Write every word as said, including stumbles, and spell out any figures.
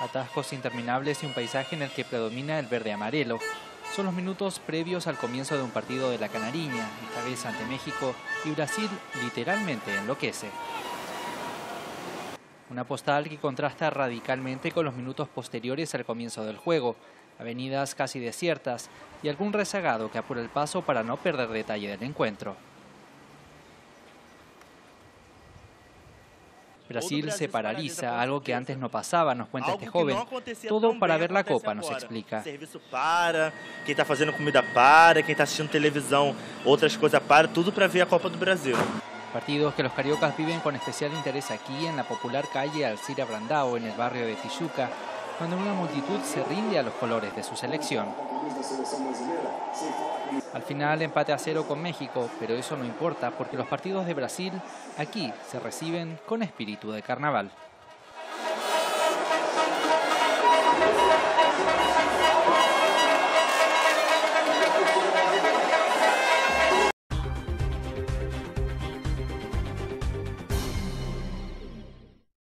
Atascos interminables y un paisaje en el que predomina el verde amarelo. Son los minutos previos al comienzo de un partido de la Canariña, esta vez ante México, y Brasil literalmente enloquece. Una postal que contrasta radicalmente con los minutos posteriores al comienzo del juego, avenidas casi desiertas y algún rezagado que apura el paso para no perder detalle del encuentro. Brasil se paraliza, algo que antes no pasaba, nos cuenta este joven. Todo para ver la Copa, nos explica. Serviço para, quem está fazendo comida para, quem está assistindo televisão, outras coisas para, tudo para ver a Copa do Brasil. Partidos que los cariocas viven con especial interés aquí en la popular calle Alcira Brandao, en el barrio de Tijuca, cuando una multitud se rinde a los colores de su selección. Al final empate a cero con México, pero eso no importa porque los partidos de Brasil aquí se reciben con espíritu de carnaval.